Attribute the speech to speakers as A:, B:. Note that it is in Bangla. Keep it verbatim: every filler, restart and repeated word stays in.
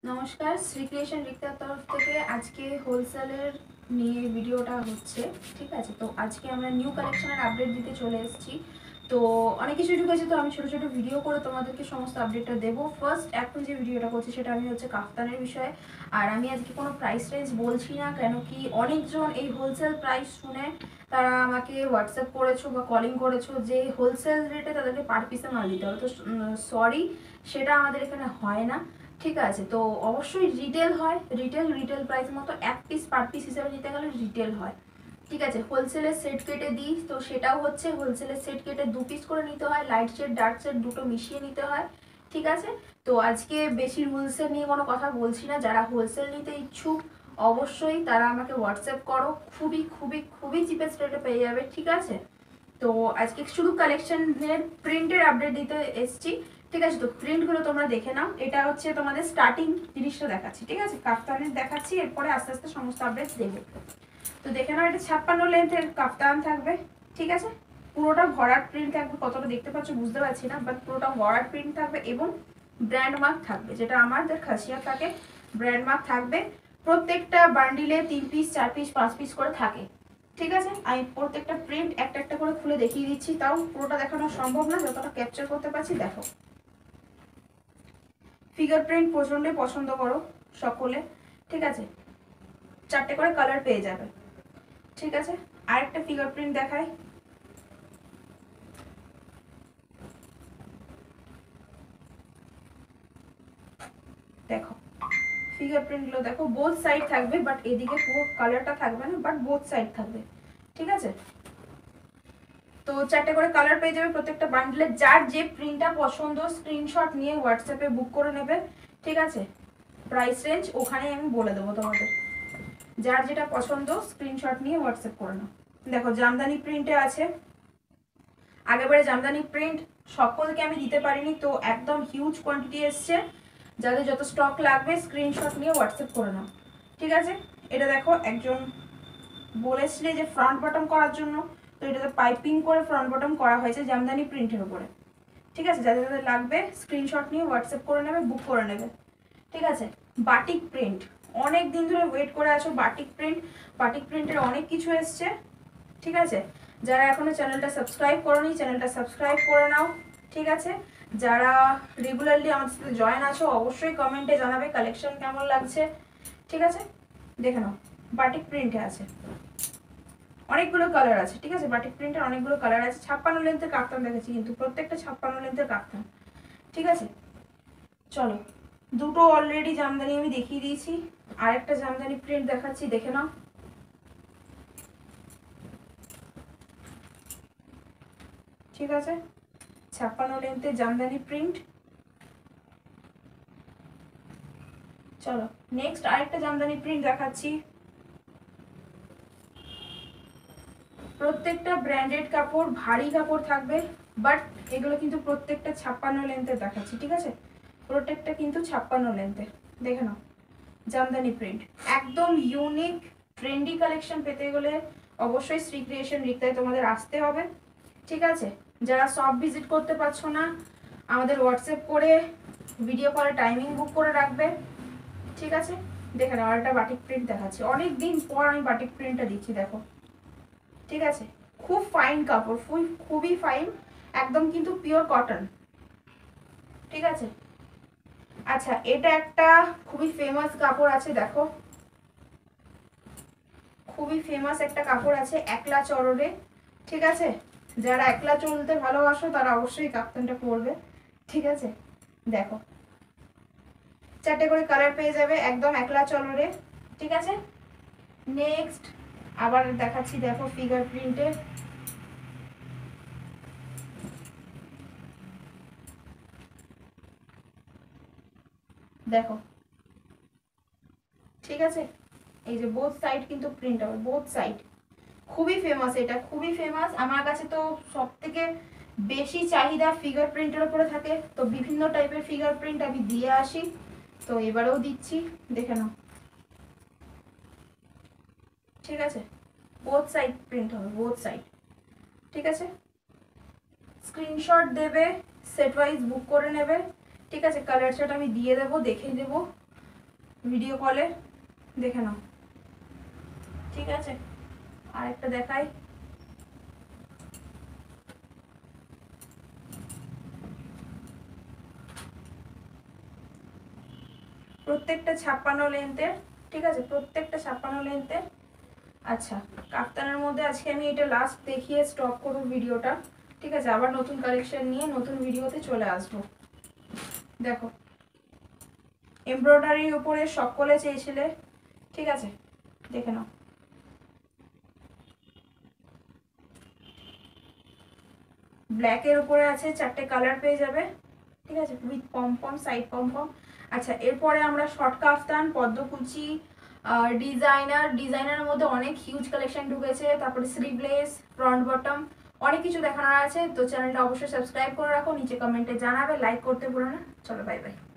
A: नमस्कार श्री क्रिएशन रिक्तार तरफ থেকে আজকে হোলসেলের নিয়ে ভিডিওটা হচ্ছে। ঠিক আছে, তো আজকে আমরা নিউ কালেকশনের আপডেট দিতে চলে এসেছি। তো অনেক কিছু ঢুকেছে, তো আমি ছোট ছোট ভিডিও করে তোমাদেরকে সমস্ত আপডেটটা দেবো। ফার্স্ট এখন যে ভিডিওটা করছি সেটা আমি হচ্ছে কাফতানের বিষয়ে। আর আমি আজকে কোনো প্রাইস রেঞ্জ বলছি না, কেন কি অনেকজন এই হোলসেল প্রাইস শুনে তারা আমাকে হোয়াটসঅ্যাপ করেছো বা কলিং করেছো যে হোলসেল রেটে তাদেরকে পার পিসে মাল দিতে হবে। তো সরি, সেটা আমাদের এখানে হয় না। ঠিক আছে, তো অবশ্যই রিটেল হয়, রিটেল রিটেল প্রাইস মতো এক পিস পার পিস হিসেবে নিতে গেলে রিটেল হয়। ঠিক আছে, হোলসেলের সেট কেটে দিই, তো সেটাও হচ্ছে হোলসেলের সেট কেটে দু পিস করে নিতে হয়, লাইট শেড ডার্ক শেড দুটো মিশিয়ে নিতে হয়। ঠিক আছে, তো আজকে বেশি রুলসের নিয়ে কোনো কথা বলছি না। যারা হোলসেল নিতে ইচ্ছুক অবশ্যই তারা আমাকে হোয়াটসঅ্যাপ করো, খুবই খুবই খুবই চিপেস্ট রেটে পেয়ে যাবে। ঠিক আছে, তো আজকে শুধু কালেকশনের প্রিন্টের আপডেট দিতে এসছি। ঠিক আছে, তো প্রিন্টগুলো তোমরা দেখে নাও। এটা হচ্ছে তোমাদের স্টার্টিং জিনিসটা দেখাচ্ছি। ঠিক আছে, কাফতানের দেখাচ্ছি, এরপরে আস্তে আস্তে সমস্ত আপডেট দেবো। তো দেখে নাও, এটা ছাপ্পান্ন লেন্থের কাফতান থাকবে। ঠিক আছে, পুরোটা ভরাট প্রিন্ট থাকবে, কতটা দেখতে পাচ্ছ বুঝতে পারছি না, বাট পুরোটা ভরাট প্রিন্ট থাকবে এবং ব্র্যান্ড মার্ক থাকবে, যেটা আমাদের খাসিয়া থাকে ব্র্যান্ড মার্ক থাকবে। প্রত্যেকটা বান্ডিলে তিন পিস চার পিস পাঁচ পিস করে থাকে। ঠিক আছে, আমি প্রত্যেকটা প্রিন্ট একটা একটা করে খুলে দেখিয়ে দিচ্ছি, তাও পুরোটা দেখানো সম্ভব না, যতটা ক্যাপচার করতে পারছি দেখো। ফিগার প্রিন্ট প্রচন্ডই পছন্দ করো সকলে। ঠিক আছে, চারটে করে কালার পেয়ে যাবে। ঠিক আছে, আরেকটা ফিগার প্রিন্ট দেখাই। দেখো ফিগার প্রিন্টগুলো দেখো, বোথ সাইড থাকবে, বাট এদিকে পুরো কালারটা থাকবে না, বাট বোথ সাইড থাকবে। ঠিক আছে, তো চারটে করে কালার পেয়ে যাবে প্রত্যেকটা বান্ডেলে। যার যে প্রিন্টটা পছন্দ স্ক্রিনশট নিয়ে হোয়াটসঅ্যাপে বুক করে নেবে। ঠিক আছে, প্রাইস রেঞ্জ ওখানে আমি বলে দেবো তোমাদের। যার যেটা পছন্দ স্ক্রিনশট নিয়ে হোয়াটসঅ্যাপ করে নাও। দেখো জামদানি প্রিন্টে আছে, আগেবারে জামদানি প্রিন্ট সকলকে আমি দিতে পারিনি, তো একদম হিউজ কোয়ান্টিটি এসছে। যাদের যত স্টক লাগবে স্ক্রিনশট নিয়ে হোয়াটসঅ্যাপ করে নাও। ঠিক আছে, এটা দেখো একজন বলেছিলে যে ফ্রন্ট বটম করার জন্য, তো এটাতে পাইপিং করে ফ্রন্ট বটম করা হয়েছে জামদানি প্রিন্টের উপরে। ঠিক আছে, যাদের যাদের লাগবে স্ক্রিনশট নিয়ে হোয়াটসঅ্যাপ করে নেবে, বুক করে নেবে। ঠিক আছে, বাটিক প্রিন্ট অনেক দিন ধরে ওয়েট করে আছো, বাটিক প্রিন্ট বাটিক প্রিন্টের অনেক কিছু এসছে। ঠিক আছে, যারা এখনো চ্যানেলটা সাবস্ক্রাইব করোনি চ্যানেলটা সাবস্ক্রাইব করে নাও। ঠিক আছে, যারা রেগুলারলি আমাদের সাথে জয়েন আছো অবশ্যই কমেন্টে জানাবে কালেকশন কেমন লাগছে। ঠিক আছে, দেখে নাও, বাটিক প্রিন্টে আছে, অনেকগুলো কালার আছে। ঠিক আছে, বাটিক প্রিন্টের অনেকগুলো কালার আছে। ছাপ্পান্ন লেন্থের কাফতান দেখেছি, কিন্তু প্রত্যেকটা ছাপ্পান্ন লেন্থের কাফতান। ঠিক আছে, চলো, দুটো অলরেডি জামদানি আমি দেখিয়ে দিয়েছি, আর একটা জামদানি প্রিন্ট দেখাচ্ছি, দেখে নাও। ঠিক আছে, ছাপ্পান্ন লেন্থের জামদানি প্রিন্ট। চলো নেক্সট আরেকটা জামদানি প্রিন্ট দেখাচ্ছি। প্রত্যেকটা ব্র্যান্ডেড কাপড়, ভারী কাপড় থাকবে, বাট এগুলো কিন্তু প্রত্যেকটা ছাপ্পান্ন লেন্থের দেখাচ্ছি। ঠিক আছে, প্রত্যেকটা কিন্তু ছাপ্পান্ন লেন্থের। দেখে নাও জামদানি প্রিন্ট, একদম ইউনিক ট্রেন্ডি কালেকশন পেতে গেলে অবশ্যই শ্রী ক্রিয়েশন রিক্তায় তোমাদের আসতে হবে। ঠিক আছে, যারা সব ভিজিট করতে পারছো না আমাদের হোয়াটসঅ্যাপ করে ভিডিও কলে টাইমিং বুক করে রাখবে। ঠিক আছে, দেখে নাও আরেকটা বাটিক প্রিন্ট দেখাচ্ছি, অনেক দিন পর আমি বাটিক প্রিন্টটা দিচ্ছি, দেখো। ঠিক আছে, খুব ফাইন কাপড়, ফুল খুবই ফাইন, একদম কিন্তু পিওর কটন। ঠিক আছে, আচ্ছা এটা একটা খুবই ফেমাস কাপড় আছে, দেখো খুবই ফেমাস একটা কাপড় আছে একলা চররে। ঠিক আছে, যারা একলা চলতে ভালোবাসো তারা অবশ্যই কাপ্তানটা পরবে। ঠিক আছে, দেখো চারটে করে কালার পেয়ে যাবে, একদম একলা চররে। ঠিক আছে, নেক্সট আবার দেখাচ্ছি, দেখো ফিগার প্রিন্টে। দেখো ঠিক আছে, এই যে বোথ সাইড কিন্তু প্রিন্ট হবে, বোথ সাইড। খুবই ফেমাস, এটা খুবই ফেমাস আমার কাছে, তো সব থেকে বেশি চাহিদা ফিগার প্রিন্টের উপরে থাকে, তো বিভিন্ন টাইপের ফিগার প্রিন্ট আমি দিয়ে আসি, তো এবারেও দিচ্ছি, দেখে নাও। ঠিক আছে, বোথ সাইড প্রিন্ট হবে, বোথ সাইড। ঠিক আছে, স্ক্রিনশট দেবে, সেট ওয়াইজ বুক করে নেবে। ঠিক আছে, কালার চার্ট আমি দিয়ে দেবো, দেখে দেবো। ভিডিও কলে দেখে নাও, ঠিক আছে। আর একটা দেখাই, প্রত্যেকটা ছাপ্পান্ন লেন্থের, ঠিক আছে, প্রত্যেকটা ছাপ্পান্ন লেন্থের। আচ্ছা, কাফতানের মধ্যে আজকে আমি এটা লাস্ট দেখিয়ে স্টপ করব ভিডিওটা, ঠিক আছে। আবার নতুন কালেকশন নিয়ে নতুন ভিডিওতে চলে আসবো। দেখো, এমব্রয়ডারির উপরে সকলে চেয়েছিলে, ঠিক আছে, দেখে নাও। ব্ল্যাকের উপরে আছে, চারটে কালার পেয়ে যাবে, ঠিক আছে, উইথ পমপম, সাইড পমপম। আচ্ছা, এরপরে আমরা শর্ট কাফতান, পদ্মকুচি, ডিজাইনার, ডিজাইনারের মধ্যে অনেক হিউজ কালেকশন ঢুকেছে, তারপরে স্লিভলেস, ফ্রন্ট বটম, অনেক কিছু দেখানোর আছে। তো চ্যানেলটা অবশ্যই সাবস্ক্রাইব করে রাখো, নিচে কমেন্টে জানাবে, লাইক করতে ভুলো না। চলো, বাই বাই।